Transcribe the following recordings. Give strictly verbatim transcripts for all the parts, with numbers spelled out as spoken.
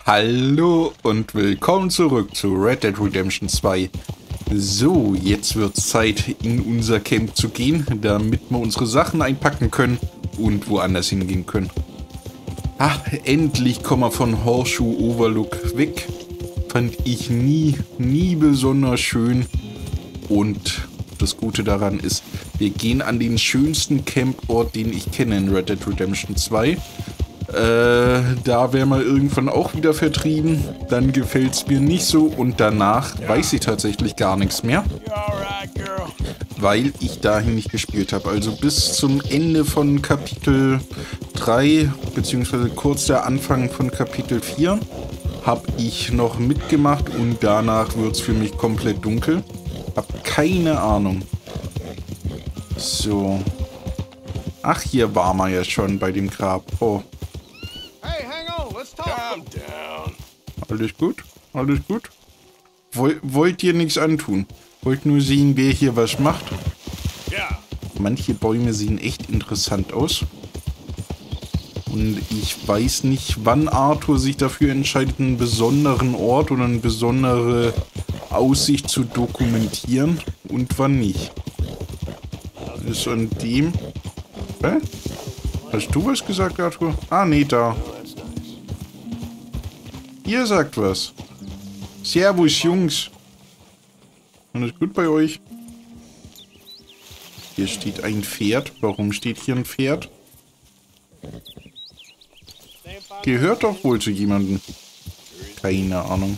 Hallo und willkommen zurück zu Red Dead Redemption zwei. So, jetzt wird es Zeit, in unser Camp zu gehen, damit wir unsere Sachen einpacken können und woanders hingehen können. Ach, endlich kommen wir von Horseshoe Overlook weg. Fand ich nie, nie besonders schön. Und das Gute daran ist, wir gehen an den schönsten Camport, den ich kenne in Red Dead Redemption zwei. Äh, da wäre mal irgendwann auch wieder vertrieben. Dann gefällt es mir nicht so und danach weiß ich tatsächlich gar nichts mehr. Weil ich dahin nicht gespielt habe. Also bis zum Ende von Kapitel drei, beziehungsweise kurz der Anfang von Kapitel vier, habe ich noch mitgemacht und danach wird es für mich komplett dunkel. Hab keine Ahnung. So. Ach, hier war man ja schon bei dem Grab. Oh. Alles gut? Alles gut? Woll, wollt ihr nichts antun? Wollt nur sehen, wer hier was macht? Ja. Manche Bäume sehen echt interessant aus. Und ich weiß nicht, wann Arthur sich dafür entscheidet, einen besonderen Ort oder eine besondere Aussicht zu dokumentieren und wann nicht. Ist an dem... Hä? Hast du was gesagt, Arthur? Ah, nee, da. Ihr sagt was. Servus, Jungs. Alles gut bei euch? Hier steht ein Pferd. Warum steht hier ein Pferd? Gehört doch wohl zu jemandem. Keine Ahnung.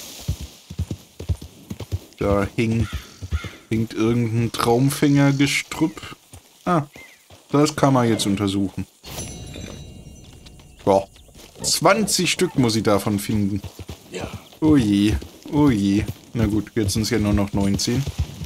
Da hängt, hängt irgendein Traumfängergestrüpp. Ah, das kann man jetzt untersuchen. Boah. zwanzig Stück muss ich davon finden. Oh je, oh je. Na gut, jetzt sind es ja nur noch neunzehn.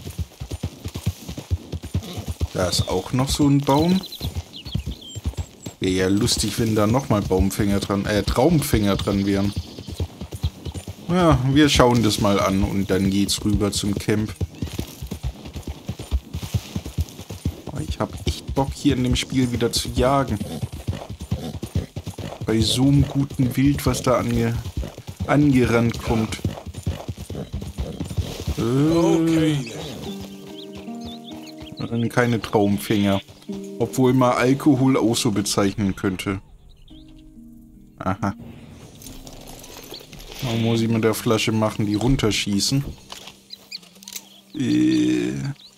Da ist auch noch so ein Baum. Wäre ja lustig, wenn da nochmal Baumfänger dran, äh, Traumfänger dran wären. Ja, wir schauen das mal an und dann geht's rüber zum Camp. Oh, ich habe echt Bock, hier in dem Spiel wieder zu jagen. Bei so einem guten Wild, was da ange angerannt kommt. Äh, keine Traumfänger. Obwohl man Alkohol auch so bezeichnen könnte. Aha. Was muss ich mit der Flasche machen, die runterschießen? Äh.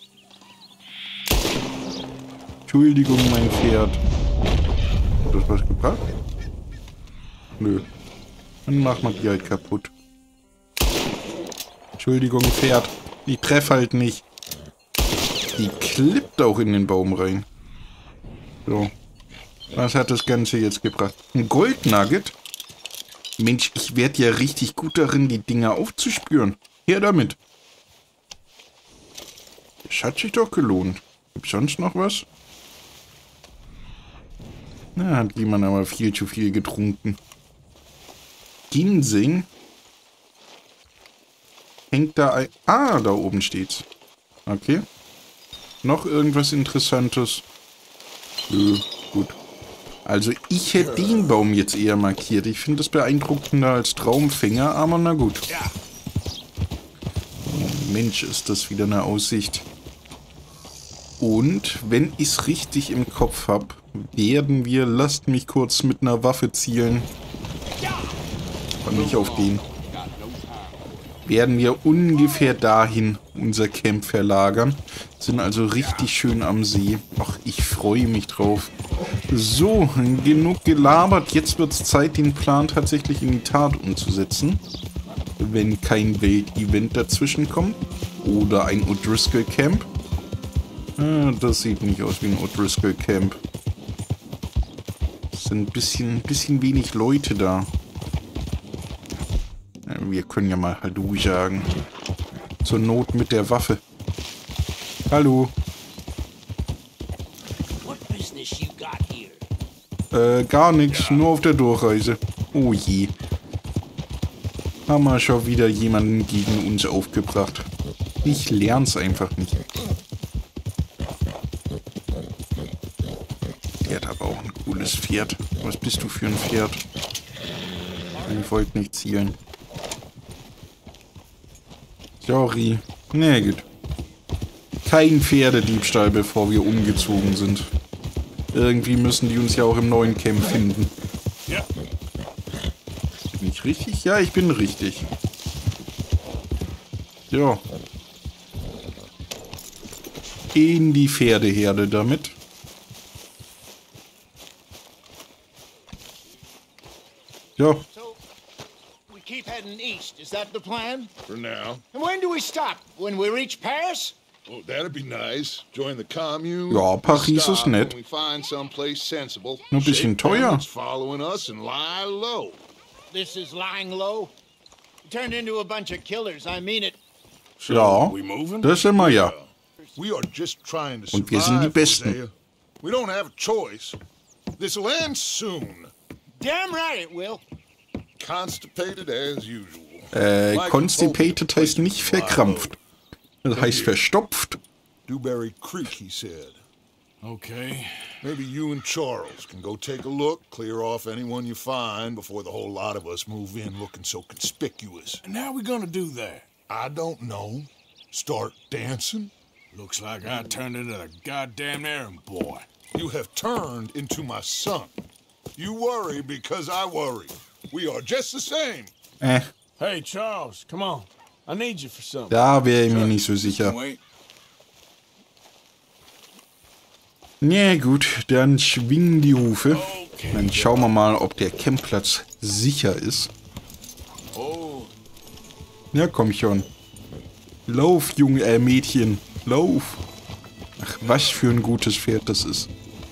Entschuldigung, mein Pferd. Hat das was gebracht? Nö. Dann machen wir die halt kaputt. Entschuldigung, Pferd. Ich treffe halt nicht. Die klippt auch in den Baum rein. So. Was hat das Ganze jetzt gebracht? Ein Goldnugget? Mensch, ich werde ja richtig gut darin, die Dinger aufzuspüren. Her damit. Das hat sich doch gelohnt. Gibt's sonst noch was? Na, hat jemand aber viel zu viel getrunken. Ginseng? Hängt da ein... Ah, da oben steht's. Okay. Noch irgendwas Interessantes? Nö, gut. Also ich hätte den Baum jetzt eher markiert. Ich finde das beeindruckender als Traumfänger, aber na gut. Oh, Mensch, ist das wieder eine Aussicht. Und, wenn ich es richtig im Kopf habe, werden wir... Lasst mich kurz mit einer Waffe zielen. Aber nicht auf den. Werden wir ungefähr dahin unser Camp verlagern. Sind also richtig schön am See. Ach, ich freue mich drauf. So, genug gelabert. Jetzt wird es Zeit, den Plan tatsächlich in die Tat umzusetzen. Wenn kein Welt-Event dazwischen kommt. Oder ein O'Driscoll Camp. Ah, das sieht nicht aus wie ein O'Driscoll Camp. Es sind ein bisschen, bisschen wenig Leute da. Wir können ja mal Hallo sagen. Zur Not mit der Waffe. Hallo. Äh, gar nichts. Nur auf der Durchreise. Oh je. Haben wir schon wieder jemanden gegen uns aufgebracht. Ich lern's einfach nicht. Der hat aber auch ein cooles Pferd. Was bist du für ein Pferd? Ich wollte nicht zielen. Sorry. Na gut. Kein Pferdediebstahl, bevor wir umgezogen sind. Irgendwie müssen die uns ja auch im neuen Camp finden. Ja. Bin ich richtig? Ja, ich bin richtig. Ja. In die Pferdeherde damit. Ja. So, we keep heading east. Is that the plan? For now. And when do we stop? When we reach Paris? Oh, that'd be nice. Join the commune. Ja, Paris Stop ist nett. when we find someplace sensible. Nur ein bisschen Shake down teuer. what's following us and lie low. This is lying low. We turned into a bunch of killers. I mean it. So, Ja, we moving? das sind wir ja. We are just trying to Und wir sind die survive, Besten. Hosea. We don't have a choice. This'll end soon. Damn right it will. Constipated as usual. Äh, Like constipated hoping heißt nicht verkrampft. Das heißt verstopft. Dewberry Creek, he said. Okay. Maybe you and Charles can go take a look, clear off anyone you find before the whole lot of us move in looking so conspicuous. And how we gonna do that? I don't know. Start dancing? Looks like I turned into the goddamn errand boy. You have turned into my son. You worry because I worry. We are just the same. Äh, Hey, Charles, come on. I need you for something. da wäre ich mir nicht so sicher. Wait. Na gut, dann schwingen die Hufe. Okay. Dann schauen wir mal, ob der Campplatz sicher ist. Oh, Ja, komm schon. Lauf, Junge, äh, Mädchen. Lauf. Ach, was für ein gutes Pferd das ist.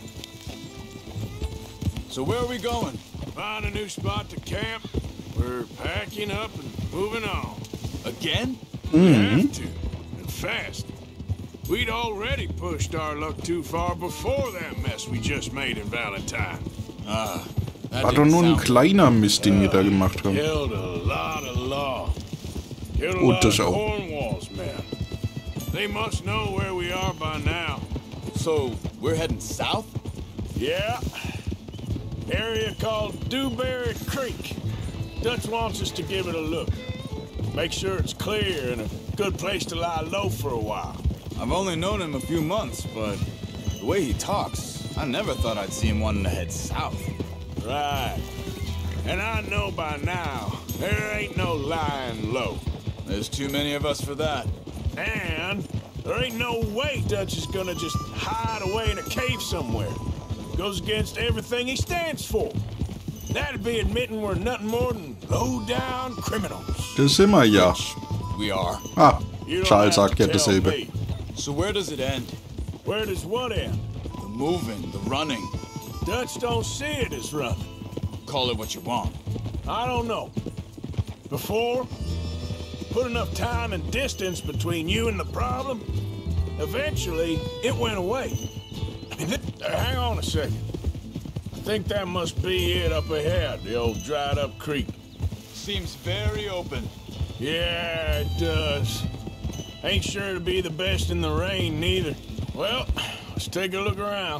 so where are we going? Find a new spot to camp. We're packing up and moving on. Again? We have to, and fast. We'd already pushed our luck too far before that mess we just made in Valentine. Ah, that War doch nur ein kleiner Mist, den wir da gemacht haben. Killed a lot of law. Killed a Und lot das of auch. Cornwall's men. They must know where we are by now. So, we're heading south? Yeah. Area called Dewberry Creek. Dutch wants us to give it a look. Make sure it's clear and a good place to lie low for a while. I've only known him a few months, but the way he talks, I never thought I'd see him wanting to head south. Right. And I know by now, there ain't no lying low. There's too many of us for that. And there ain't no way Dutch is gonna just hide away in a cave somewhere. Goes against everything he stands for. That'd be admitting we're nothing more than low-down criminals. Das sind wir ja. We are. Ah, You don't Charles have sagt to ja tell dasselbe. me. So where does it end? Where does what end? The moving, the running. Dutch don't see it as running. Call it what you want. I don't know. Before, you put enough time and distance between you and the problem, eventually it went away. I mean, th- uh, hang on a second. I think that must be it up ahead, the old dried up creek. Seems very open. Yeah, it does. Ain't sure to be the best in the rain, neither. Well, let's take a look around.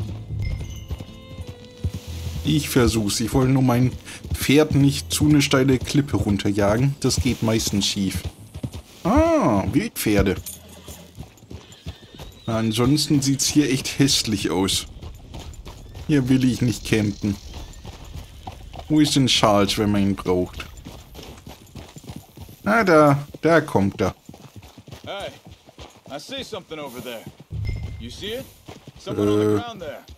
Ich versuch's. Ich wollte nur mein Pferd nicht zu eine steile Klippe runterjagen. Das geht meistens schief. Ah, Wildpferde. Ansonsten sieht's hier echt hässlich aus. Hier will ich nicht campen. Wo ist denn Charles, wenn man ihn braucht? Ah, da. Da kommt er. Hey, I see something over there. You see it? Someone on the Äh. ground there.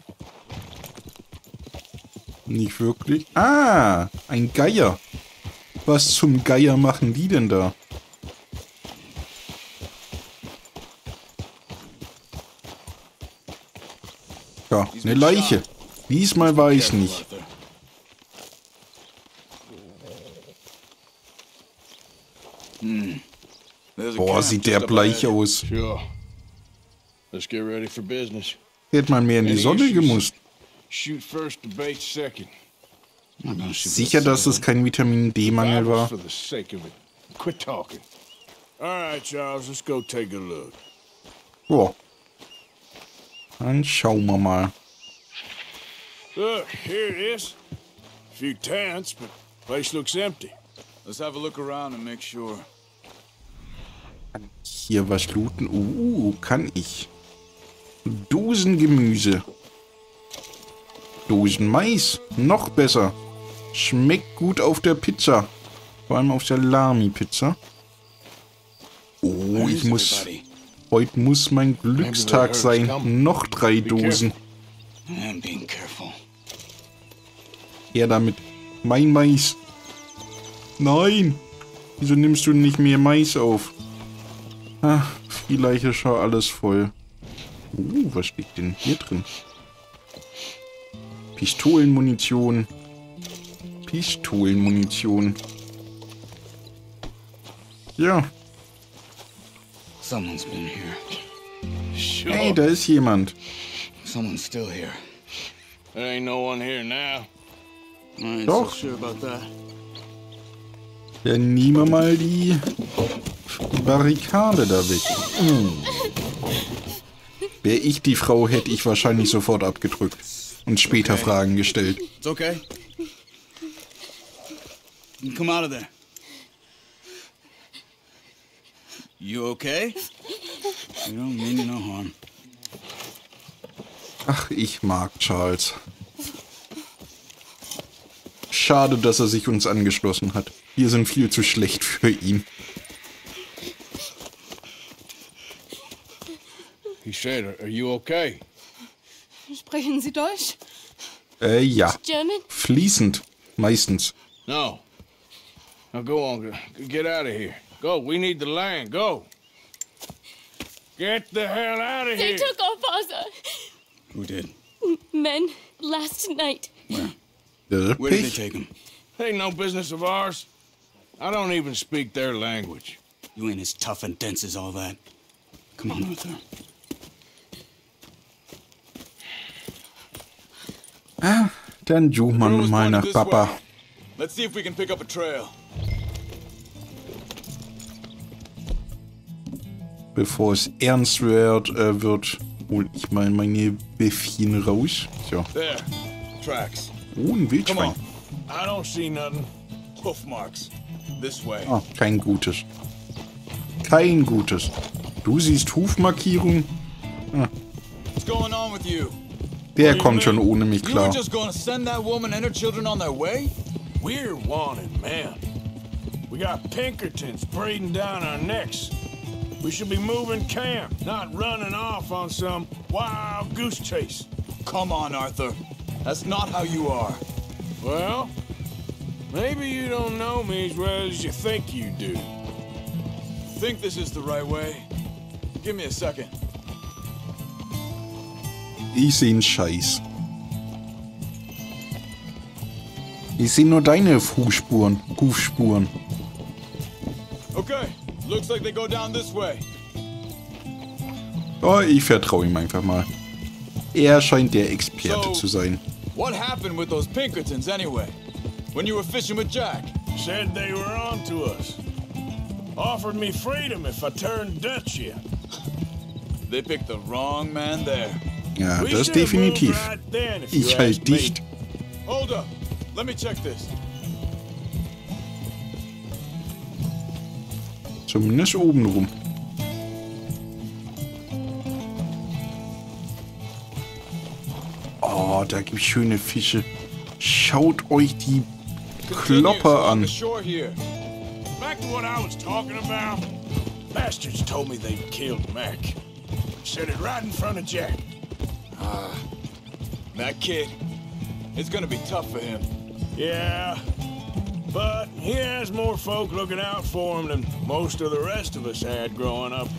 Nicht wirklich. Ah, ein Geier. Was zum Geier machen die denn da? Ja, eine Leiche. Diesmal war ich's nicht. Arthur. There's a Boah, camp sieht just der up bleich ahead. aus. Sure. Let's get ready for business. Hätte man mehr in die Sonne gemusst. Shoot first, debate second. Sicher, dass es kein Vitamin D-Mangel war? For the sake of it. Quit talking. All right, Charles, let's go take a look. Boah. Dann schauen wir mal. Look, here it is. A few tents, but Place looks empty. Let's have a look around and make sure. Hier was looten. Uh, kann ich. Dosen Gemüse. Dosen Mais. Noch besser. Schmeckt gut auf der Pizza. Vor allem auf Salami-Pizza. Oh, ich muss... Heute muss mein Glückstag sein. Noch drei Dosen. Her damit. Mein Mais. Nein. Wieso nimmst du nicht mehr Mais auf? Ach, vielleicht ist schon alles voll. Uh, was steht denn hier drin? Pistolenmunition. Pistolenmunition. Ja. Someone's been here. Sure. Hey, da ist jemand. Someone's still here. There ain't no one here now. I ain't Doch. so sure about that. Dann nehmen wir mal die Barrikade da weg. Hm. Wäre ich die Frau, hätte ich wahrscheinlich sofort abgedrückt und später Okay. Fragen gestellt. It's okay. You come out of there. You okay? You don't mean you no harm. Ach, ich mag Charles. Schade, dass er sich uns angeschlossen hat. Wir sind viel zu schlecht für ihn. He said, are you okay? Sprechen Sie Deutsch? Äh, ja. German? Fließend. Meistens. No. Now go on. g- Get out of here. Go. We need the land. Go. Get the hell out of They here. took our father. Who did? Men, last night. Where? Äh, Where did they Pech. take him? Ain't no business of ours. I don't even speak their language. You ain't as tough and dense as all that. Come on, Arthur. Ah, dann suchen wir Crew's mal pointed nach this Papa. way. Let's see if we can pick up a trail. Bevor es ernst wird, äh, wird, hol ich mal meine Bäffchen raus. So. There. Tracks. Oh, ein Come Wildschwein. on. I don't see nothing. Hoof marks. This way. Ah, kein gutes. Kein gutes. Du siehst Hufmarkierung. What's going on with you? Der kommt schon ohne mich You were klar. just gonna send that woman and her children on their way? We're wanted, man. We got Pinkertons breathing down our necks. We should be moving camp, not running off on some wild goose chase. Come on, Arthur. That's not how you are. Well, maybe you don't know me as well as you think you do. Think this is the right way? Give me a second. Ich seh einen Scheiß. Ich seh nur deine Fußspuren. Hufspuren. Okay. Looks like they go down this way. Oh, ich vertraue ihm einfach mal. Er scheint der Experte So- zu sein. What happened with those Pinkertons anyway? When you were fishing with Jack? Said they were on to us. Offered me freedom if I turned Dutch yet. They picked the wrong man there. Ja, We das should have moved definitiv. right then, if you Ich ask halt me. dicht. Hold up. Let me check this. Zumindest oben rum. Oh, da gibt's schöne Fische. Schaut euch die Continue Klopper along an. the shore here. Back to what I was talking about. Bastards told me they'd killed Mac. Said it right in front of Jack. That kid. It's gonna be tough for him. Yeah, but he has more folk looking out for him than most of the rest of us had growing up.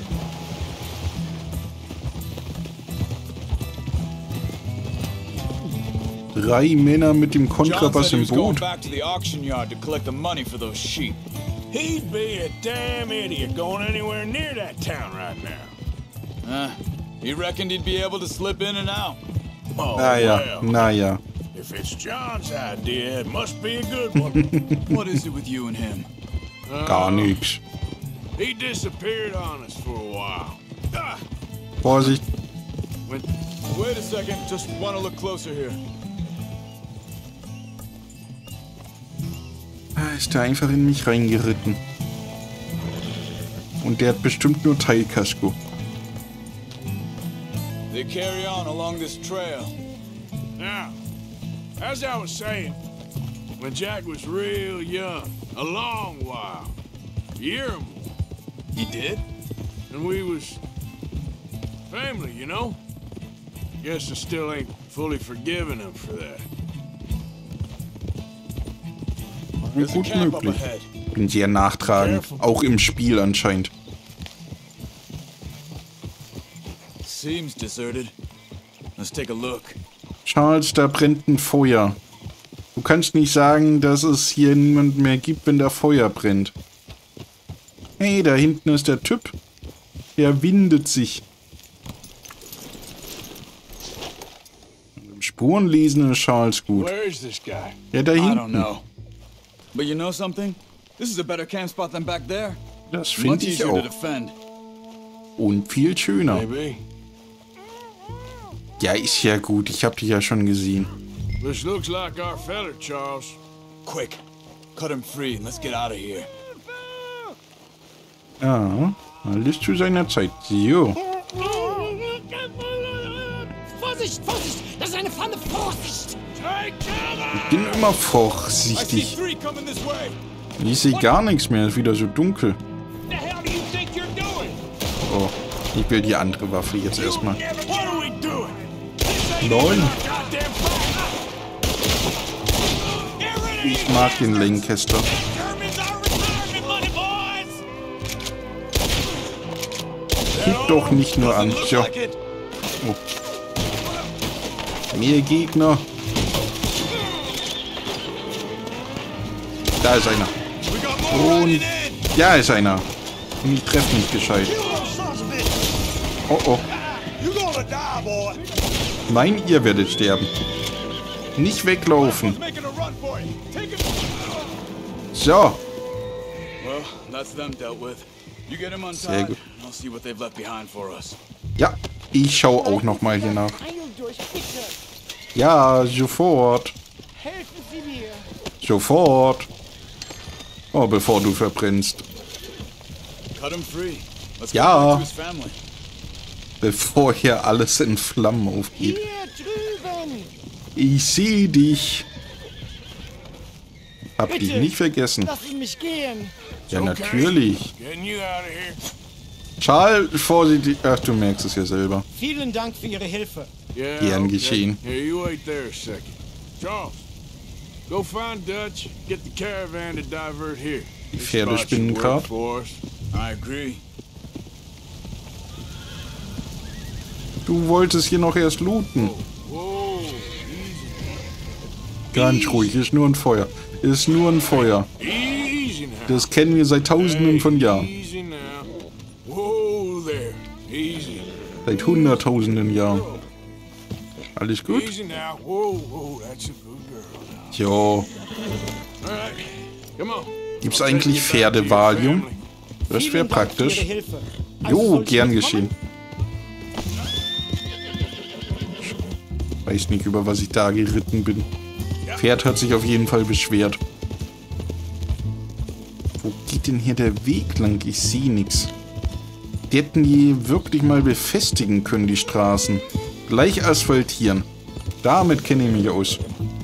Drei Männer mit dem John Kontrabass said he im was going Boot. back to the auction yard to collect the money for those sheep. He'd be a damn idiot going anywhere near that town right now. Uh, he reckoned he'd be able to slip in and out. Oh, Naja, well, naja. if it's John's idea, it must be a good one. What is it with you and him? Gar nichts. He disappeared on us for a while. Ah, Vorsicht. Wait, wait a second. Just want to look closer here. ist da einfach in mich reingeritten. Und der hat bestimmt nur Teilkasko. They carry on along this trail. Now, as I was saying, when Jack was real young, a long while, a year or more, He did? and we was family, you know? Guess I still ain't fully forgiven him for that. There's a Gut camp up möglich. ahead. Bin sehr nachtragend. Auch im Spiel anscheinend. Seems deserted. Let's take a look. Charles, da brennt ein Feuer. Du kannst nicht sagen, dass es hier niemanden mehr gibt, wenn da Feuer brennt. Hey, da hinten ist der Typ. Der windet sich. Spuren lesen ist Charles gut. Where is this guy? Ja, da I don't hinten. know. But you know something? This is a better camp spot than back there. Das Much finde ich easier to auch. defend. Und viel schöner. Maybe. Ja, ist ja gut. Ich habe dich ja schon gesehen. This looks like our feller, Charles. Quick, cut him free and let's get out of here. Ja, alles zu seiner Zeit. So. Vorsicht, Vorsicht! Das ist eine Pfanne! Vorsicht! Ich bin immer I see vorsichtig. three coming this way. Ich sehe gar nichts mehr. Es ist wieder so dunkel. The hell do you think you're doing? Oh, ich will die andere Waffe jetzt erstmal. What are we doing? Nein. Goddamn Ich mag den Lancaster. Determines our retirement money, boys! Gib doch nicht nur an. Look So. like it. Oh. Mehr Gegner. Da ist einer. We got more Und running in. ja, ist einer. Und ich treffe nicht gescheit. Oh oh. You gonna die, boy. Nein, ihr werdet sterben. Nicht weglaufen. Making a run for it. Take him. So. Well, that's them dealt with. You get him Sehr untied, gut. and I'll see what they've left behind for us. Ja, ich schaue auch noch mal hier nach. Heil durch, bitte! Ja, sofort. Helfen Sie mir! Sofort. Oh, bevor du verbrennst. Cut him free. Let's Ja. go back to his family. Bevor hier alles in Flammen aufgeht. Hier drüben! Ich sehe dich. Hab Bitte. dich nicht vergessen. Lassen mich gehen! Ja, natürlich. Getting you out of here. Charles, vorsichtig. Ach, du merkst es ja selber. Vielen Dank für Ihre Hilfe. Yeah, Gern okay. geschehen. Here, you wait there a second. Charles, go find Dutch. Get the caravan to divert here. Die This Pferde spot spinnen should work grad. for us. I agree. Du wolltest hier noch erst looten. Whoa, easy, Ganz ruhig, ist nur ein Feuer. Ist nur ein Feuer. easy now. Das kennen wir seit tausenden von Jahren. Easy now. Whoa there, easy. Seit hunderttausenden Jahren. Alles gut? Easy now. Whoa, whoa, that's a good girl now. Jo. All right, come on. Gibt's I'll take eigentlich you back to your Pferdevalium? family. Das wäre Vielen Dank für praktisch. Ihre Hilfe. Also Jo, soll ich gern mitkommen? geschehen. Weiß nicht, über was ich da geritten bin. Pferd hat sich auf jeden Fall beschwert. Wo geht denn hier der Weg lang? Ich sehe nichts. Die hätten die wirklich mal befestigen können, die Straßen. Gleich asphaltieren. Damit kenne ich mich aus.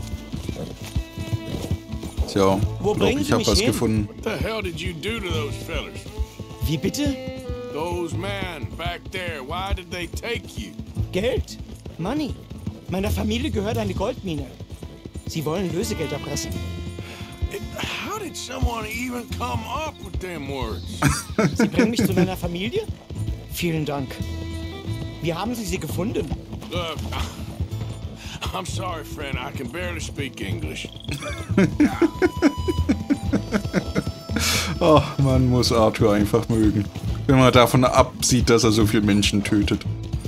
So, Wo glaub, bringen ich Sie habe mich was hin? gefunden. What the hell did you do to those fellers? Wie bitte? Those men back there, why did they take you? Geld. Money. Meiner Familie gehört eine Goldmine. Sie wollen Lösegeld erpressen. It, how did someone even come up with them words? Sie bringen mich zu meiner Familie? Vielen Dank. Wie haben Sie sie gefunden? Look, I'm sorry, friend. I can barely speak English. Oh, man muss Arthur einfach mögen. Wenn man davon absieht, dass er so viele Menschen tötet.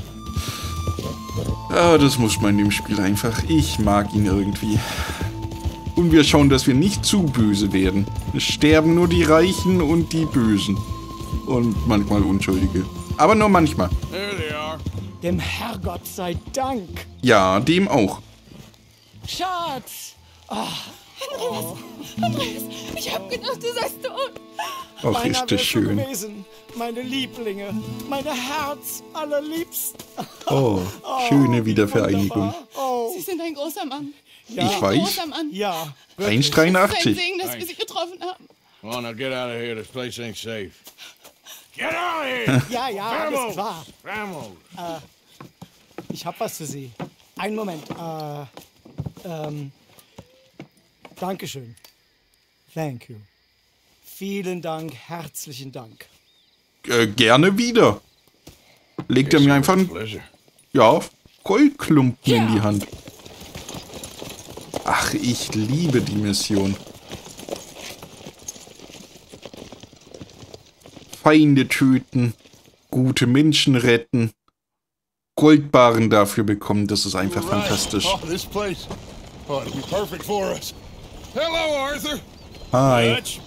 Ah, das muss man in dem Spiel einfach. Ich mag ihn irgendwie. Und wir schauen, dass wir nicht zu böse werden. Es sterben nur die Reichen und die Bösen. Und manchmal Unschuldige. Aber nur manchmal. There they are. Dem Herrgott sei Dank. Ja, dem auch. Schatz! Ah, Andreas, Andreas, ich hab gedacht, du seist tot. Ach, Beinahe ist das wärst du schön. gewesen. Meine Lieblinge, meine Herz allerliebsten. Oh, schöne wie Wiedervereinigung. wunderbar. Oh, Sie sind ein großer Mann. ja, Ich Ein weiß. großer Mann. ja. eins Sein dreiundachtzig. Segen, dass wir sie getroffen haben. Come on, now get out of here. This place ain't safe. Get out of here! Ja, ja, alles Vamos! klar. Vamos! Ich hab was für Sie. Einen Moment. Äh, ähm, Dankeschön. Thank you. Vielen Dank, herzlichen Dank. Äh, gerne wieder. Legt er mir einfach ein, Pleasure. ja, Goldklumpen in die Ja. Hand. Ach, ich liebe die Mission. Feinde töten, gute Menschen retten, Goldbarren dafür bekommen, das ist einfach Right. fantastisch. Oh, this place. Oh, it'll be perfect for us. Hello, Arthur. Hi. Dutch,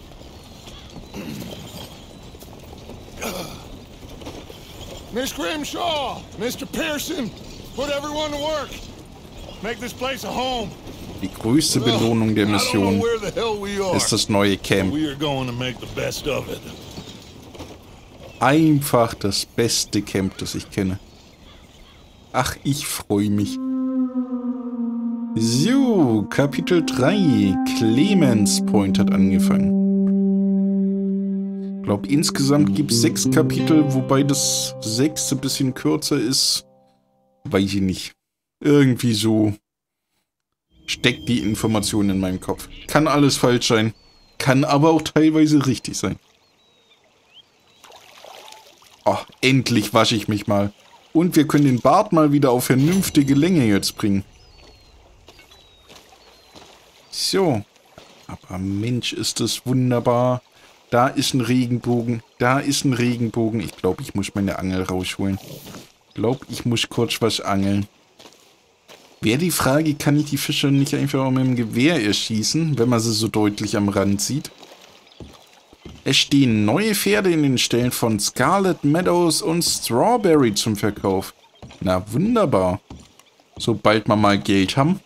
Miss Grimshaw, Mister Pearson, put everyone to work. Make this place a home. Die größte Belohnung der I don't Mission know where the hell we are. ist das neue Camp. We are going to make the best of it. Einfach das beste Camp, das ich kenne. Ach, ich freue mich. So, Kapitel drei. Clemens Point hat angefangen. Ich glaube, insgesamt gibt es sechs Kapitel, wobei das sechste ein bisschen kürzer ist. Weiß ich nicht. Irgendwie so steckt die Information in meinem Kopf. Kann alles falsch sein, kann aber auch teilweise richtig sein. Oh, endlich wasche ich mich mal. Und wir können den Bart mal wieder auf vernünftige Länge jetzt bringen. So. Aber Mensch, ist das wunderbar. Da ist ein Regenbogen. Da ist ein Regenbogen. Ich glaube, ich muss meine Angel rausholen. Ich glaube, ich muss kurz was angeln. Wäre die Frage, kann ich die Fische nicht einfach auch mit dem Gewehr erschießen, wenn man sie so deutlich am Rand sieht? Es stehen neue Pferde in den Ställen von Scarlet Meadows und Strawberry zum Verkauf. Na wunderbar. Sobald wir mal Geld haben.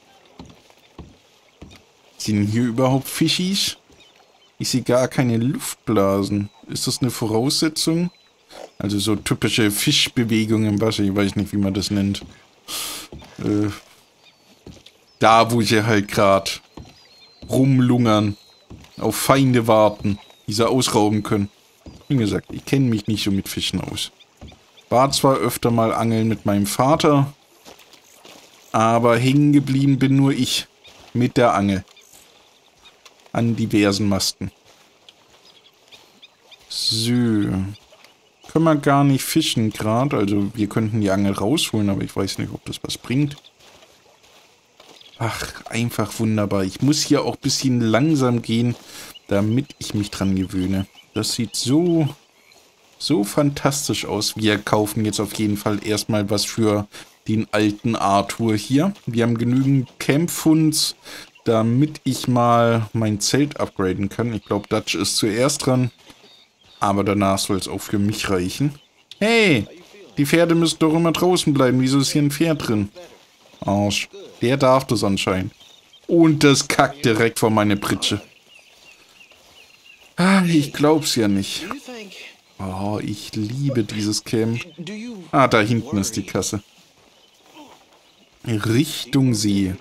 Sind hier überhaupt Fischis? Ich sehe gar keine Luftblasen. Ist das eine Voraussetzung? Also so typische Fischbewegungen im Wasser. Ich weiß nicht, wie man das nennt. Äh, da, wo sie halt gerade rumlungern. Auf Feinde warten. Die sie ausrauben können. Wie gesagt, ich kenne mich nicht so mit Fischen aus. War zwar öfter mal angeln mit meinem Vater, aber hängen geblieben bin nur ich mit der Angel. An diversen Masten. So. Können wir gar nicht fischen gerade. Also wir könnten die Angel rausholen, aber ich weiß nicht, ob das was bringt. Ach, einfach wunderbar. Ich muss hier auch ein bisschen langsam gehen, damit ich mich dran gewöhne. Das sieht so, so fantastisch aus. Wir kaufen jetzt auf jeden Fall erstmal was für den alten Arthur hier. Wir haben genügend Camp-Funds, damit ich mal mein Zelt upgraden kann. Ich glaube, Dutch ist zuerst dran. Aber danach soll es auch für mich reichen. Hey, die Pferde müssen doch immer draußen bleiben. Wieso ist hier ein Pferd drin? Arsch. Der darf das anscheinend. Und das kackt direkt vor meine Pritsche. Ah, ich glaub's ja nicht. Oh, ich liebe dieses Camp. Ah, da hinten ist die Kasse. Richtung See.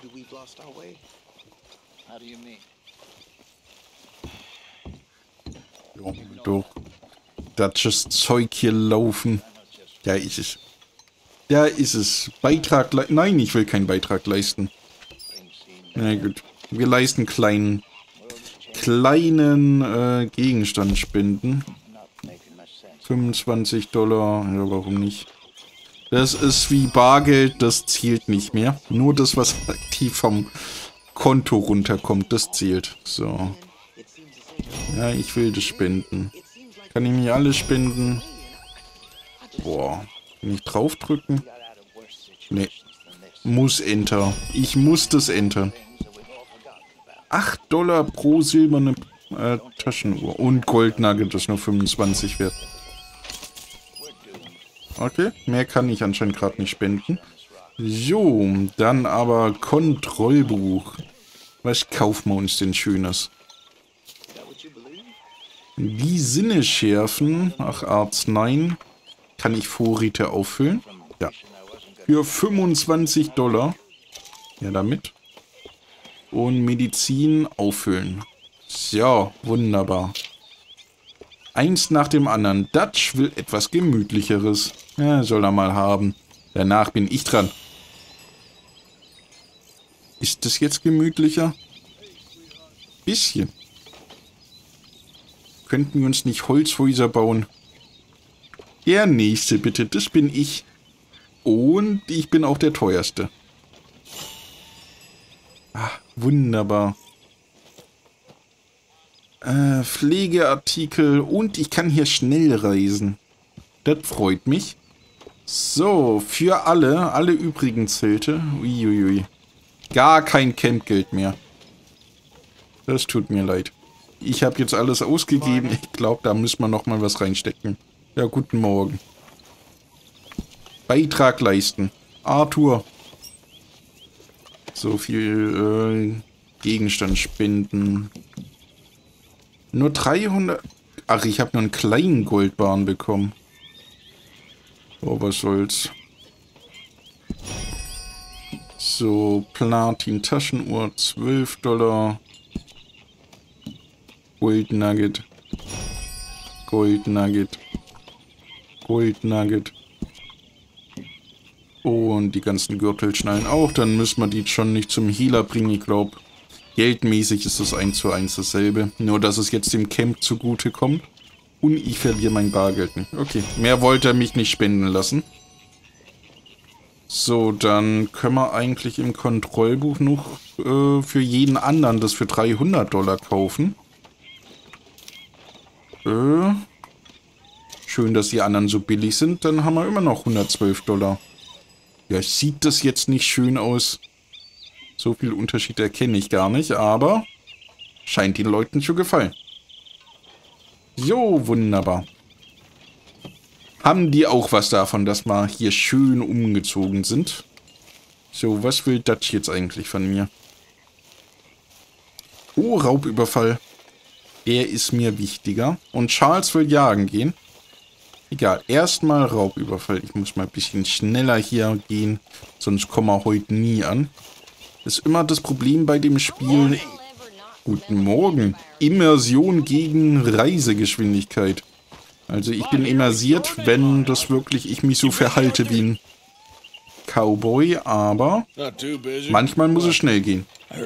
Jo, doch. Dutches Zeug hier laufen. Da ist es. Da ist es. Beitrag le- Nein, ich will keinen Beitrag leisten. Na gut. Wir leisten kleinen, kleinen äh, Gegenstand spenden. fünfundzwanzig Dollar. Ja, warum nicht? Das ist wie Bargeld, das zählt nicht mehr. Nur das, was aktiv vom Konto runterkommt, das zählt. So. Ja, ich will das spenden. Kann ich nicht alles spenden? Boah. Kann ich draufdrücken? Nee. Muss Enter. Ich muss das entern. acht Dollar pro silberne äh, Taschenuhr. Und Goldnugget ist nur fünfundzwanzig wert. Okay, mehr kann ich anscheinend gerade nicht spenden. So, dann aber Kontrollbuch. Was kaufen wir uns denn Schönes? Die Sinne schärfen. Ach, Arzneien. Kann ich Vorräte auffüllen? Ja. Für fünfundzwanzig Dollar. Ja, damit. Und Medizin auffüllen. So, wunderbar. Eins nach dem anderen. Dutch will etwas Gemütlicheres. Ja, soll er mal haben. Danach bin ich dran. Ist das jetzt gemütlicher? Bisschen. Könnten wir uns nicht Holzhäuser bauen? Der nächste bitte, das bin ich. Und ich bin auch der teuerste. Ah, wunderbar. Äh, Pflegeartikel und ich kann hier schnell reisen. Das freut mich. So, für alle, alle übrigen Zelte. Uiuiui. Gar kein Campgeld mehr. Das tut mir leid. Ich habe jetzt alles ausgegeben. Ich glaube, da müssen wir noch mal was reinstecken. Ja, guten Morgen. Beitrag leisten. Arthur. So viel äh, Gegenstand spenden. Nur dreihundert... Ach, ich habe nur einen kleinen Goldbarren bekommen. Oh, was soll's. So, Platin-Taschenuhr, zwölf Dollar. Gold Nugget. Gold Nugget. Gold Nugget. Und die ganzen Gürtelschnallen auch. Dann müssen wir die schon nicht zum Healer bringen. Ich glaube, geldmäßig ist das eins zu eins dasselbe. Nur, dass es jetzt dem Camp zugute kommt. Und ich verliere mein Bargeld nicht. Okay, mehr wollte er mich nicht spenden lassen. So, dann können wir eigentlich im Kontrollbuch noch äh, für jeden anderen das für dreihundert Dollar kaufen. Äh, schön, dass die anderen so billig sind. Dann haben wir immer noch hundertzwölf Dollar. Ja, sieht das jetzt nicht schön aus. So viel Unterschied erkenne ich gar nicht, aber scheint den Leuten zu gefallen. So, wunderbar. Haben die auch was davon, dass wir hier schön umgezogen sind? So, was will Dutch jetzt eigentlich von mir? Oh, Raubüberfall. Der ist mir wichtiger. Und Charles will jagen gehen. Egal, erstmal Raubüberfall. Ich muss mal ein bisschen schneller hier gehen, sonst kommen wir heute nie an. Das ist immer das Problem bei dem Spiel. Guten Morgen. Immersion gegen Reisegeschwindigkeit. Also ich bin immersiert, wenn das wirklich ich mich so verhalte wie ein Cowboy, aber manchmal muss es schnell gehen.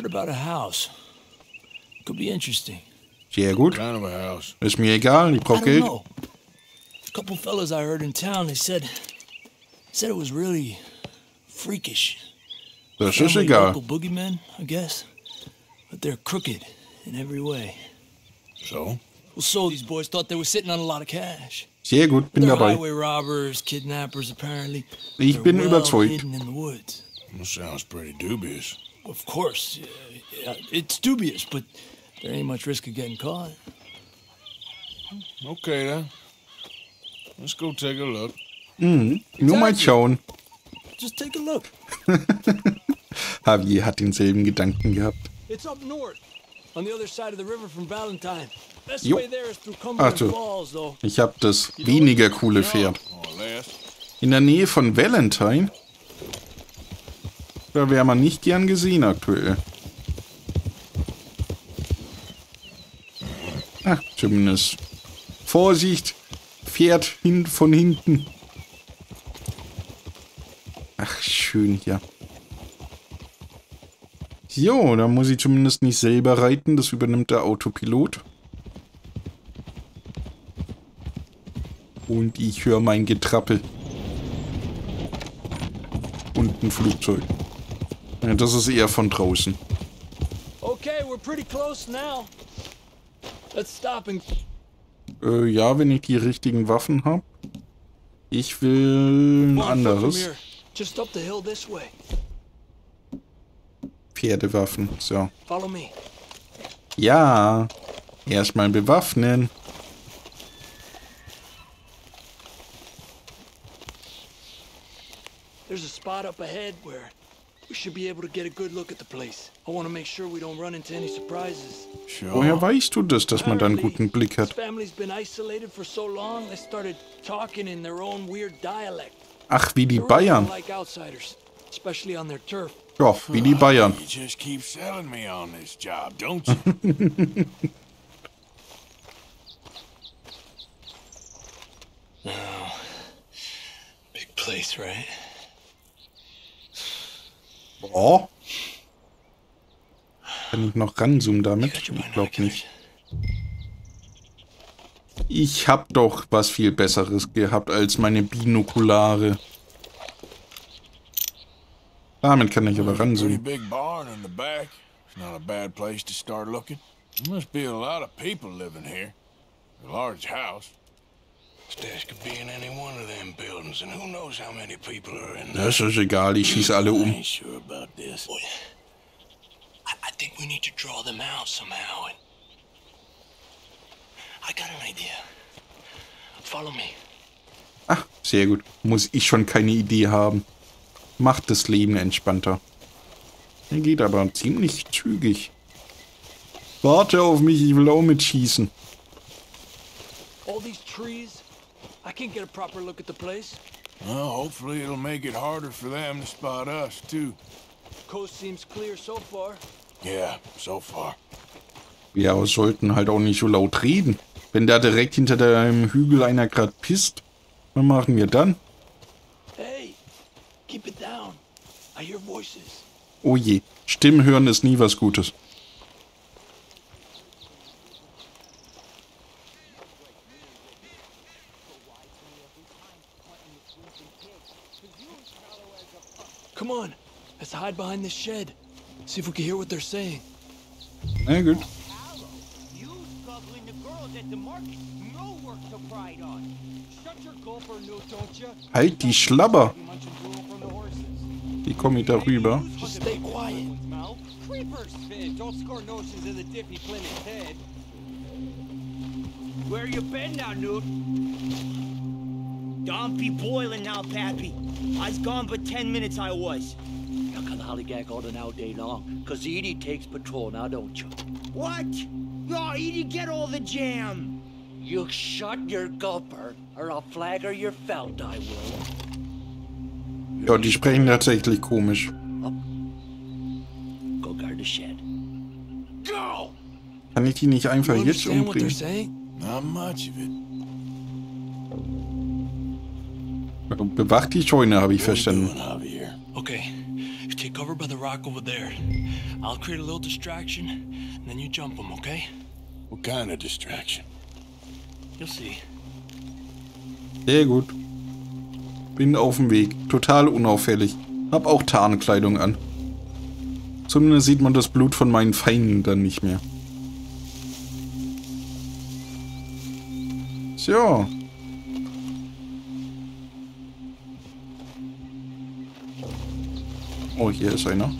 Sehr gut. Ist mir egal, ich brauche Geld. Couple fellas I heard in town, they said, said it was really freakish. Das ist egal. Local boogeymen, I guess, but they're crooked in every way. So? Well, so these boys thought they were sitting on a lot of cash. Sehr gut, bin They're dabei. highway robbers, kidnappers, apparently. Ich bin They're well überzeugt. hidden in the woods. That sounds pretty dubious. Of course, yeah, it's dubious, but there ain't much risk of getting caught. Okay, then. Let's go take a look. Mhm. Nur mal schauen. Just take a look. Javier hat denselben Gedanken gehabt. It's up north, on the other side of the river from Valentine. Best Jo. way there is through Cumberland Ach so. Falls, though. Ich habe das weniger coole Pferd. More or less. In der Nähe von Valentine? Da wäre man nicht gern gesehen aktuell. Ach, zumindest. Vorsicht! Pferd hin von hinten. Ach, schön hier. Jo, da muss ich zumindest nicht selber reiten. Das übernimmt der Autopilot. Und ich höre mein Getrappel. Und ein Flugzeug. Ja, das ist eher von draußen. Okay, we're pretty close now. Let's stop and Äh, ja, wenn ich die richtigen Waffen habe. Ich will ein Come on, from anderes. here. Just up the hill this way. Pferdewaffen. So. Follow me. Ja. Erstmal bewaffnen. There's a spot up ahead where We should be able to get a good look at the place. I want to make sure we don't run into any surprises. Woher weißt du das, dass man da einen guten Blick hat? Family's been isolated for so long, they started talking in their own weird dialect. Ach, wie die Bayern. Like outsiders, especially on their turf. Ja, wie die Bayern. You just keep selling me on this job, don't you? Oh, big place, right? Oh. Kann ich noch ranzoomen damit? Ich glaube nicht. Ich hab doch was viel Besseres gehabt als meine Binokulare. Damit kann ich aber ranzoomen. Big barn in the back. It's not a bad place to start looking. There must be a lot of people living here. A large house. Stash could be in any one of them buildings, and who knows how many people are in there. Das ist egal, ich schieße alle um. I ain't sure about this. I, I think we need to draw them out somehow. And I got an idea. Follow me. Ach, sehr gut. Muss ich schon keine Idee haben. Macht das Leben entspannter. Er geht aber ziemlich zügig. Warte auf mich, ich will auch mitschießen. All these trees. I can't get a proper look at the place. Well, hopefully it'll make it harder for them to spot us, too. Coast seems clear so far. Yeah, so far. Wir sollten halt auch nicht so laut reden. Wenn da direkt hinter dem Hügel einer gerade pisst, was machen wir dann? Hey, keep it down. I hear voices. Oh je, Stimmen hören ist nie was Gutes. Come on, let's hide behind this shed. See if we can hear what they're saying. Na gut. Halt die Schlabber. Wie komme ich da rüber? Just stay quiet. Where you been now, Newt? Don't be boiling now, Pappy. I was gone but ten minutes I was. You can hollygag all the now day long, cause Edie takes patrol now, don't you? What? No, Edie, get all the jam. You shut your gulper, or I'll flagger your felt, I will. Ja, die sprechen tatsächlich komisch. Go guard the shed. Go! Kann ich die nicht einfach You jetzt understand what they're umbringen? saying? Not much of it. Bewacht die Scheune, habe ich verstanden. Javier. Okay, you take cover by the rock over there. I'll create a little distraction, and then you jump them, okay? What kind of distraction? You'll see. Sehr gut. Bin auf dem Weg. Total unauffällig. Hab auch Tarnkleidung an. Zumindest sieht man das Blut von meinen Feinden dann nicht mehr. So. Oh, hier ist einer.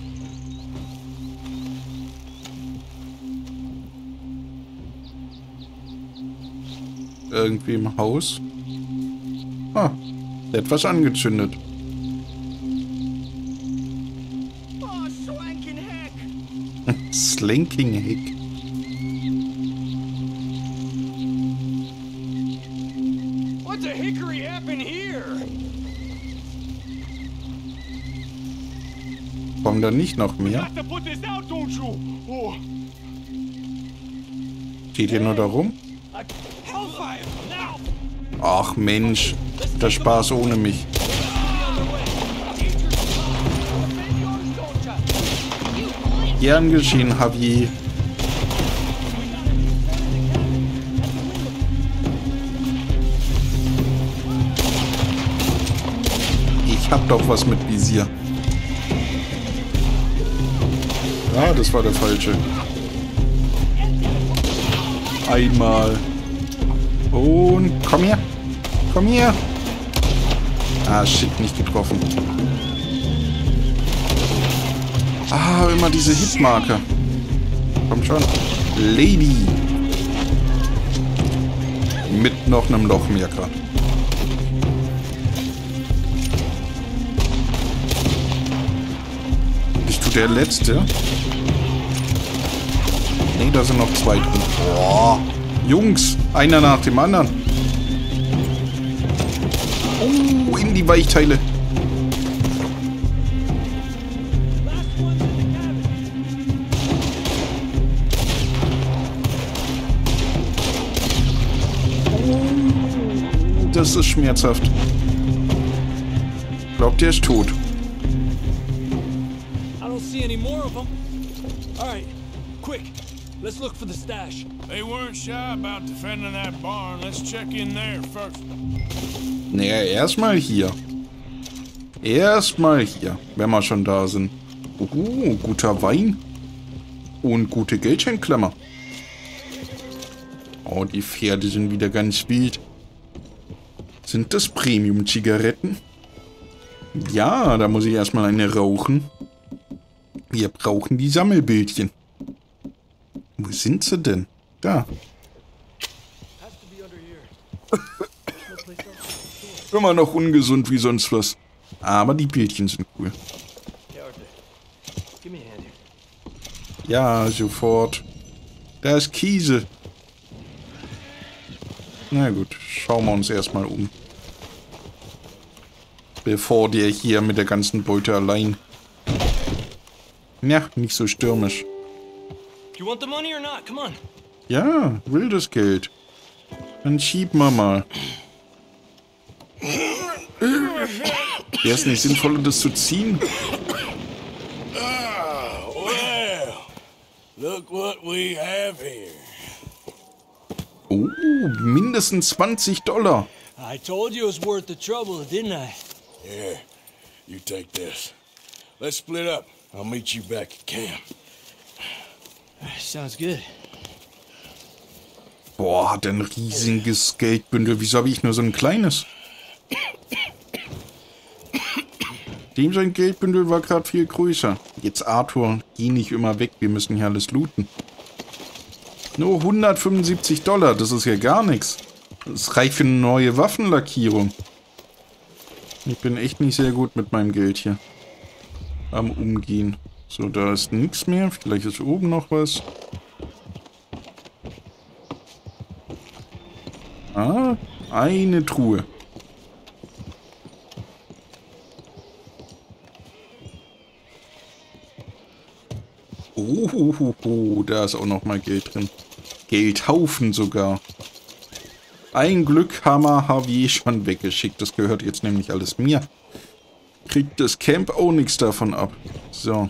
Irgendwie im Haus. Ah, der hat was angezündet. Oh, swanking heck. Slinking Heck. What the hickory happened here? Kommen da nicht noch mehr? To put this out, don't you? Oh. Steht hier nur da rum? Hellfire! Now! Ach Mensch, der Spaß ohne mich. Gern geschehen, Javier. Ich hab doch was mit Visier. Ja, das war der falsche. Einmal. Und komm her. Komm her. Ah, shit, nicht getroffen. Ah, immer diese Hitmarker. Komm schon. Lady. Mit noch einem Loch mehr gerade. der letzte. Ne, da sind noch zwei drin. Boah. Jungs, einer nach dem anderen. Oh, in die Weichteile. Das ist schmerzhaft. Glaubt ihr, er ist tot? I don't see any more of them. All right, quick. Let's look for the stash. They weren't shy about defending that barn. Let's check in there first. Naja, erstmal hier. Erstmal hier, wenn wir schon da sind. Uh, guter Wein. Und gute Geldscheinklammer. Oh, die Pferde sind wieder ganz wild. Sind das Premium-Zigaretten? Ja, da muss ich erstmal eine rauchen. Wir brauchen die Sammelbildchen. Wo sind sie denn? Da. Immer noch ungesund wie sonst was. Aber die Bildchen sind cool. Ja, sofort. Da ist Kiese. Na gut, schauen wir uns erstmal um. Bevor der hier mit der ganzen Beute allein... Ja, nicht so stürmisch. You want the money or not? Come on. Ja, will das Geld. Dann schieben wir mal. Wäre es nicht sinnvoller, das zu ziehen? Ah, well, look what we have here. Oh, mindestens zwanzig Dollar. I told you it was worth the trouble, didn't I? Yeah, you take this. Let's split up. I'll meet you back at camp. Sounds good. Boah, hat ein riesiges Geldbündel. Wieso habe ich nur so ein kleines? Dem sein Geldbündel war gerade viel größer. Jetzt Arthur, geh nicht immer weg. Wir müssen hier alles looten. Nur hundertfünfundsiebzig Dollar. Das ist ja gar nichts. Das reicht für eine neue Waffenlackierung. Ich bin echt nicht sehr gut mit meinem Geld hier. Am Umgehen. So, da ist nichts mehr. Vielleicht ist oben noch was. Ah, eine Truhe. Oh, oh, oh, oh, da ist auch noch mal Geld drin. Geldhaufen sogar. Ein Glück, Hammer habe ich schon weggeschickt. Das gehört jetzt nämlich alles mir. Kriegt das Camp auch nichts davon ab. So.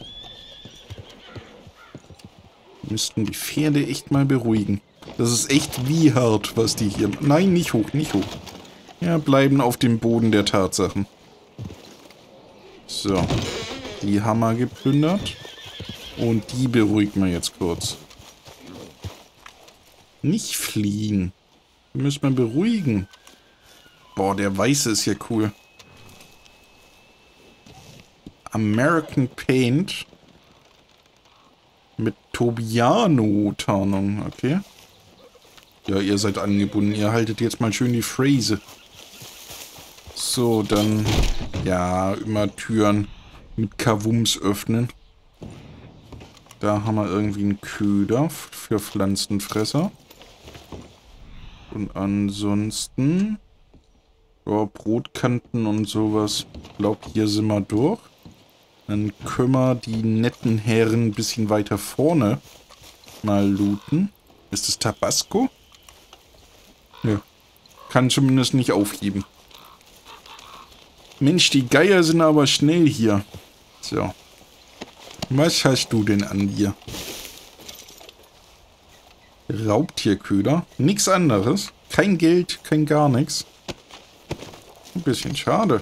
Müssten die Pferde echt mal beruhigen. Das ist echt wie hart, was die hier... Nein, nicht hoch, nicht hoch. Ja, bleiben auf dem Boden der Tatsachen. So. Die Hammer geplündert. Und die beruhigen wir jetzt kurz. Nicht fliehen. Die müssen wir beruhigen. Boah, der Weiße ist ja cool. American Paint. Mit Tobiano-Tarnung, okay. Ja, ihr seid angebunden. Ihr haltet jetzt mal schön die Phrase. So, dann... Ja, immer Türen mit Kavums öffnen. Da haben wir irgendwie einen Köder für Pflanzenfresser. Und ansonsten... Ja, Brotkanten und sowas. Ich glaube, hier sind wir durch. Dann können wir die netten Herren ein bisschen weiter vorne mal looten. Ist das Tabasco? Ja. Kann zumindest nicht aufheben. Mensch, die Geier sind aber schnell hier. So. Was hast du denn an dir? Raubtierköder. Nichts anderes. Kein Geld, kein gar nichts. Ein bisschen schade.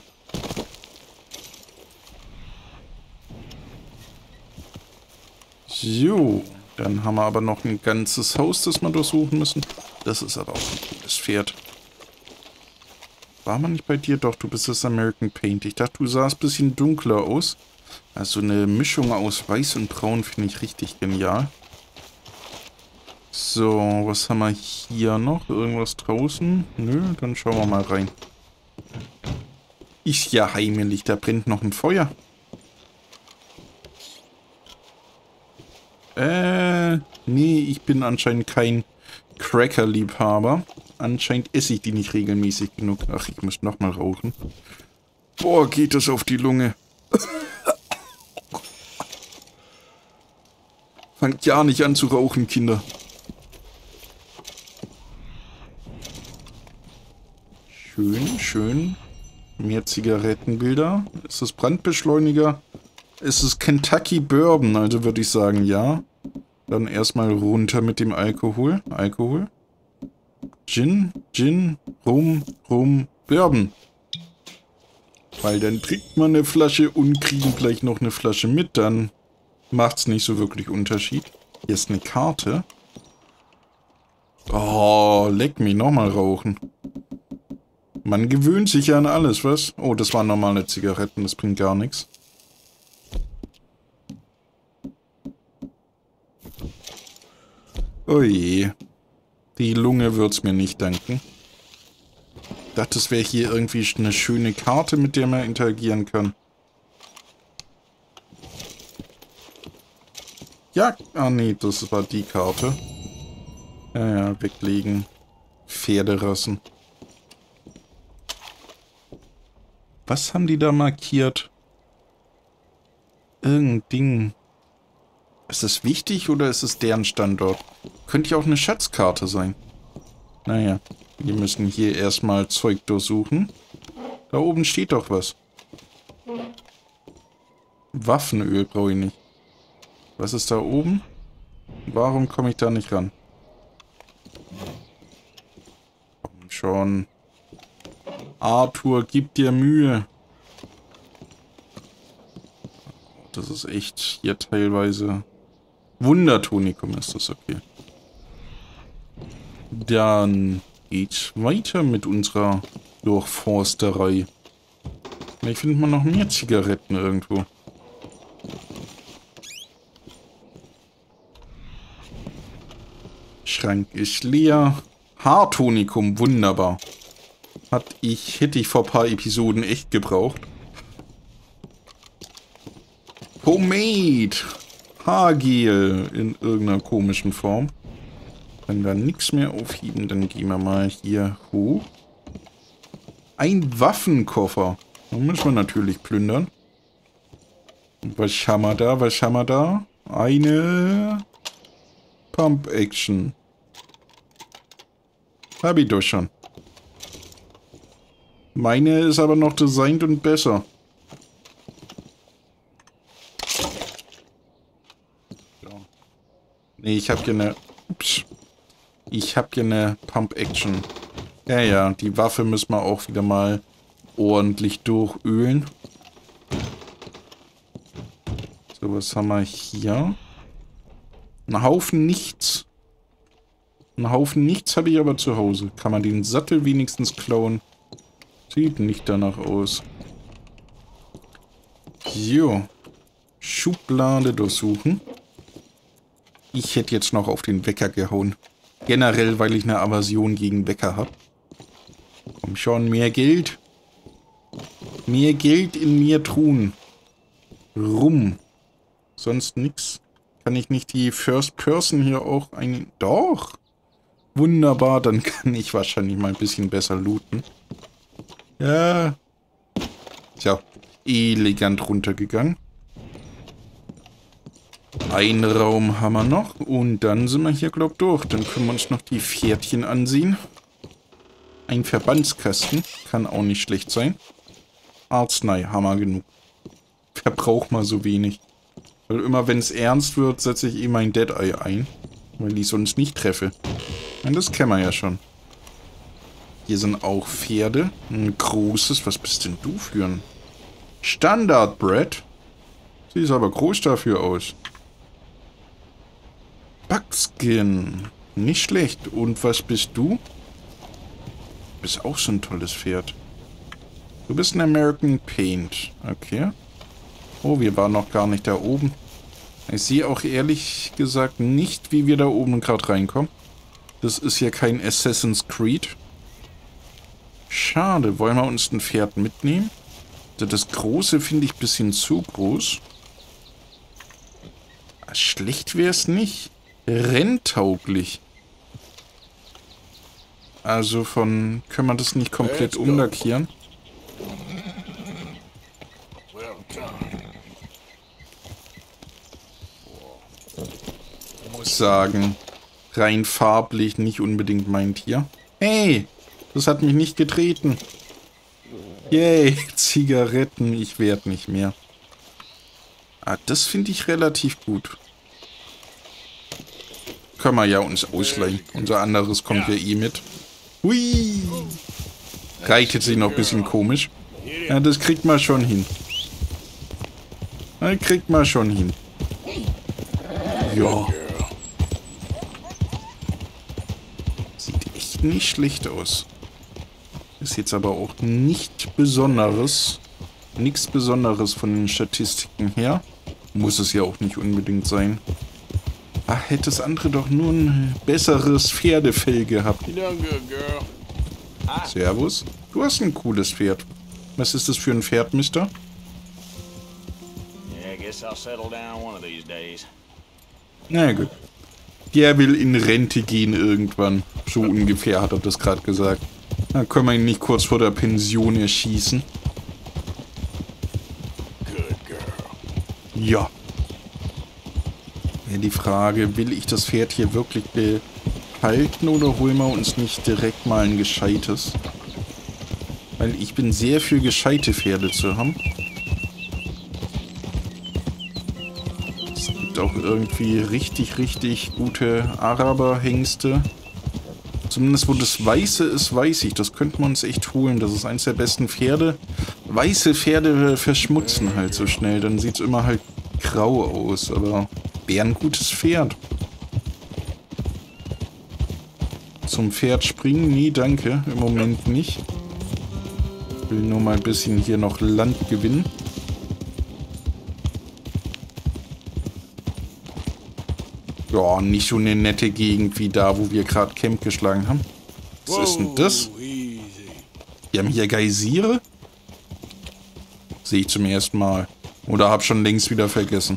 So, dann haben wir aber noch ein ganzes Haus, das wir durchsuchen müssen. Das ist aber auch ein gutes Pferd. War man nicht bei dir? Doch, du bist das American Paint. Ich dachte, du sahst ein bisschen dunkler aus. Also eine Mischung aus Weiß und Braun finde ich richtig genial. So, was haben wir hier noch? Irgendwas draußen? Nö, dann schauen wir mal rein. Ist ja heimelig, da brennt noch ein Feuer. Nee, ich bin anscheinend kein Cracker-Liebhaber. Anscheinend esse ich die nicht regelmäßig genug. Ach, ich muss nochmal rauchen. Boah, geht das auf die Lunge. Fangt ja nicht an zu rauchen, Kinder. Schön, schön. Mehr Zigarettenbilder. Ist das Brandbeschleuniger? Ist es Kentucky Bourbon? Also würde ich sagen, ja. Dann erstmal runter mit dem Alkohol. Alkohol. Gin, Gin, Rum, Rum, Bourbon. Weil dann trinkt man eine Flasche und kriegen gleich noch eine Flasche mit. Dann macht's nicht so wirklich Unterschied. Hier ist eine Karte. Oh, leck mich, nochmal rauchen. Man gewöhnt sich ja an alles, was? Oh, das waren normale Zigaretten, das bringt gar nichts. Oh je. Die Lunge wird's mir nicht danken. Ich dachte, es wäre hier irgendwie eine schöne Karte, mit der man interagieren kann. Ja, ah nee, das war die Karte. Ja, ja, weglegen. Pferderassen. Was haben die da markiert? Irgendein Ding. Ist das wichtig oder ist es deren Standort? Könnte ja auch eine Schatzkarte sein. Naja, wir müssen hier erstmal Zeug durchsuchen. Da oben steht doch was. Waffenöl brauche ich nicht. Was ist da oben? Warum komme ich da nicht ran? Komm schon. Arthur, gib dir Mühe. Das ist echt hier teilweise... Wundertonikum ist das, okay. Dann geht's weiter mit unserer Durchforsterei. Vielleicht findet man noch mehr Zigaretten irgendwo. Schrank ist leer. Haartonikum, wunderbar. Hat ich, hätte ich vor ein paar Episoden echt gebraucht. Pomade. Haargel in irgendeiner komischen Form. Wenn wir nichts mehr aufheben, dann gehen wir mal hier hoch. Ein Waffenkoffer. Da müssen wir natürlich plündern. Was haben wir da? Was haben wir da? Eine Pump-Action. Hab ich doch schon. Meine ist aber noch designt und besser. So. Nee, ich habe hier eine... Ups. Ich habe hier eine Pump-Action. Ja, ja, die Waffe müssen wir auch wieder mal ordentlich durchölen. So, was haben wir hier? Ein Haufen nichts. Ein Haufen nichts habe ich aber zu Hause. Kann man den Sattel wenigstens klauen? Sieht nicht danach aus. So. Schublade durchsuchen. Ich hätte jetzt noch auf den Wecker gehauen. Generell, weil ich eine Aversion gegen Wecker habe. Komm schon, mehr Geld. Mehr Geld in mir tun. Rum. Sonst nix. Kann ich nicht die First Person hier auch ein... Doch. Wunderbar, dann kann ich wahrscheinlich mal ein bisschen besser looten. Ja. Tja, elegant runtergegangen. Ein Raum haben wir noch. Und dann sind wir hier, glaub ich, durch. Dann können wir uns noch die Pferdchen ansehen. Ein Verbandskasten. Kann auch nicht schlecht sein. Arznei haben wir genug. Verbraucht mal so wenig. Weil immer, wenn es ernst wird, setze ich eh mein Deadeye ein. Weil ich sonst nicht treffe. Und das kennen wir ja schon. Hier sind auch Pferde. Ein großes. Was bist denn du für ein Standardbred? Sieht aber groß dafür aus. Buckskin. Nicht schlecht. Und was bist du? Du bist auch so ein tolles Pferd. Du bist ein American Paint. Okay. Oh, wir waren noch gar nicht da oben. Ich sehe auch ehrlich gesagt nicht, wie wir da oben gerade reinkommen. Das ist ja kein Assassin's Creed. Schade. Wollen wir uns ein Pferd mitnehmen? Das große finde ich ein bisschen zu groß. Schlecht wäre es nicht. renntauglich. Also von... Können wir das nicht komplett umlackieren? Muss sagen, rein farblich nicht unbedingt mein Tier. Hey, das hat mich nicht getreten. Yay, Zigaretten, ich werd nicht mehr. Ah, das finde ich relativ gut. Können wir ja uns ausleihen. Unser anderes kommt ja eh mit. Hui! Reitet sich noch ein bisschen komisch. Ja, das kriegt man schon hin. Das kriegt man schon hin. Ja. Sieht echt nicht schlecht aus. Ist jetzt aber auch nicht Besonderes. Nichts Besonderes von den Statistiken her. Muss es ja auch nicht unbedingt sein. Ach, hätte das andere doch nur ein besseres Pferdefell gehabt. Servus. Du hast ein cooles Pferd. Was ist das für ein Pferd, Mister? Na gut. Der will in Rente gehen irgendwann. So ungefähr hat er das gerade gesagt. Dann können wir ihn nicht kurz vor der Pension erschießen. Ja. Ja, die Frage, will ich das Pferd hier wirklich behalten oder holen wir uns nicht direkt mal ein gescheites? Weil ich bin sehr für gescheite Pferde zu haben. Es gibt auch irgendwie richtig, richtig gute Araber-Hengste. Zumindest wo das Weiße ist, weiß ich. Das könnten wir uns echt holen. Das ist eins der besten Pferde. Weiße Pferde verschmutzen halt so schnell. Dann sieht es immer halt grau aus. Aber wäre ein gutes Pferd. Zum Pferd springen? Nee, danke. Im Moment nicht. Ich will nur mal ein bisschen hier noch Land gewinnen. Ja, nicht so eine nette Gegend wie da, wo wir gerade Camp geschlagen haben. Was ist denn das? Wir haben hier Geysire? Sehe ich zum ersten Mal. Oder habe schon längst wieder vergessen.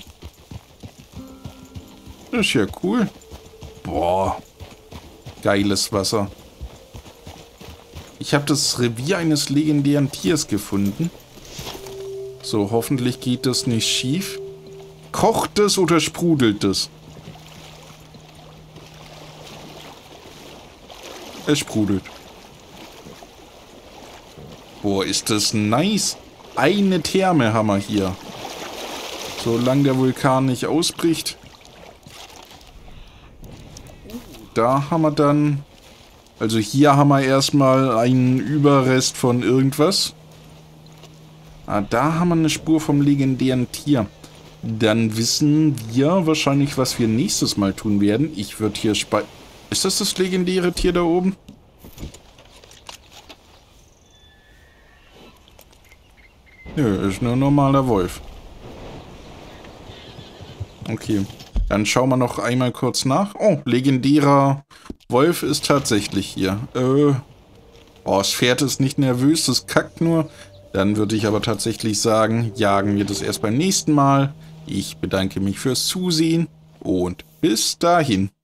Das ist ja cool. Boah. Geiles Wasser. Ich habe das Revier eines legendären Tiers gefunden. So, hoffentlich geht das nicht schief. Kocht es oder sprudelt es? Es sprudelt. Boah, ist das nice. Eine Therme haben wir hier. Solange der Vulkan nicht ausbricht. Da haben wir dann... Also hier haben wir erstmal einen Überrest von irgendwas. Ah, da haben wir eine Spur vom legendären Tier. Dann wissen wir wahrscheinlich, was wir nächstes Mal tun werden. Ich würde hier spe... Ist das das legendäre Tier da oben? Nö, ist nur ein normaler Wolf. Okay. Dann schauen wir noch einmal kurz nach. Oh, legendärer Wolf ist tatsächlich hier. Äh. Oh, das Pferd ist nicht nervös, das kackt nur. Dann würde ich aber tatsächlich sagen, jagen wir das erst beim nächsten Mal. Ich bedanke mich fürs Zusehen und bis dahin.